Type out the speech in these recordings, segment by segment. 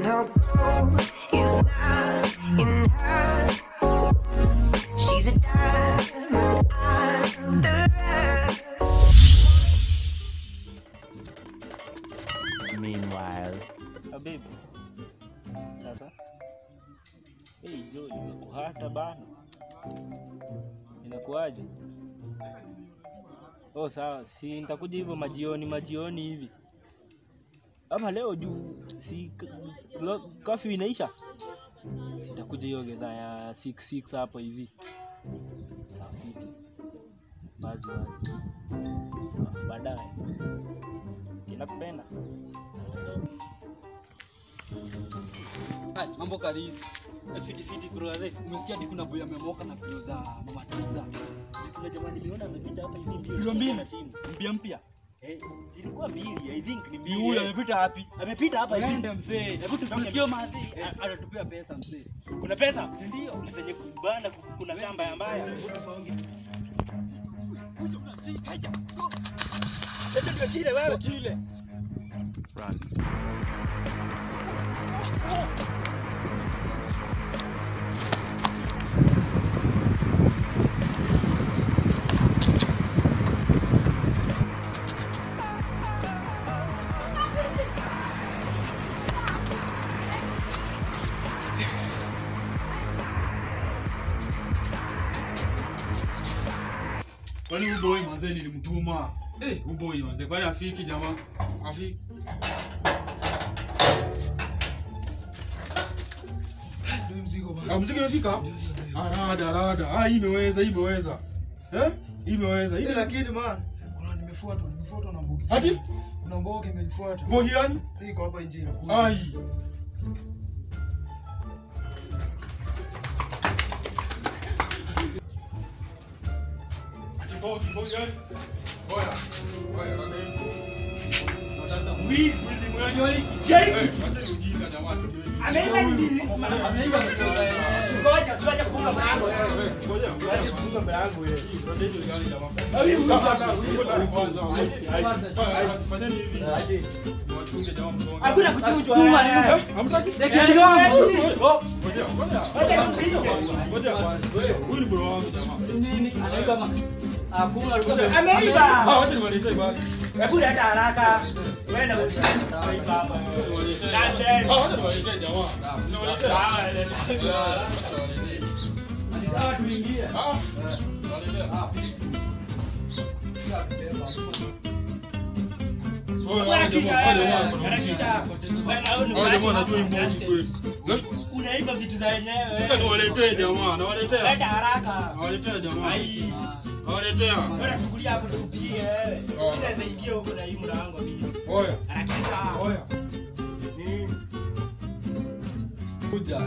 her goal is not in her. She's a diamond under her. Meanwhile, babe. Sasa. Hey Joe, nimekuhata bana. Inakuaje? Oh sawa, si nitakuja hivyo majioni hivi. Ama leo juu si coffee inaisha. Sitakuja hiyo gedha ya 6 hapo hivi. Sawa fiti. Wazi. Baadaye. Ninakupenda. Hai, mambo karibu. Fiti brother. Umesikia hadi kuna boy amemoka na pilo za Mama Tiza. Kuna jamaa niliona amepita hapa hivi mbio. Pilo mbili na simu. mpya. Ilikuwa mbili, I think ni Ni mbili. huyu amepita wapi? Amepita hapa hivi. Nenda mzee. Hebu tufanye Tukio madhi atatupia pesa mzee. Kuna pesa? Ndio. Zenye kubanda kuna kamba mbaya. Hebu tusonge. Sasa ndio kile wewe. Kile. Run. Kwani uboi manze nilimtuma. Uboi manze kwani afiki jamaa? Afiki. Ndio mzigo bana. Mzigo umefika? Rada. Hii imeweza. Imeweza. Ile lakini man, kuna nimefuatwa na mbogi. Ati? Kuna mbogi imenifuata. Mbogi yani? Hii iko hapa nje inakuja. Ai. Mbogi yani? Oya, rada hiyo. Wizi mwenyewe kijai. Acha ujinga jamaa tu. Ameiba nini? Ameiba Ngoja kufunga mlango wewe. Ngoja Kufunga mlango wewe. rada hiyo gani jamaa? Fanyeni hivi. Niwachunge jamaa msonge. Hakuna kuchunjwa. Hamtaki? Ngoja kwanza. Huyu ni bro wangu jamaa. Nini? Anaiba hakuna Ameiba. Wacha niwaletee basi. Hebu leta haraka. Wewe na wewe. Ameiba hapa. Wacha niwaletee jamaa. Alitaka tuingie. Unaiba vitu za wenyewe. Niwaletee jamaa. Nawaletea. Leta haraka. Nawaletea jamaa. Ai. Nawaletea. Wewe chukulia hapo tukupige wewe. Inaweza ingia huko na hii mlango mimi. Oya. Harakisha. Oya. Kuja.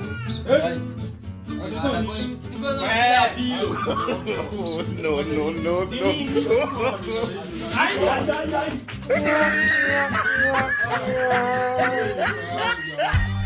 No.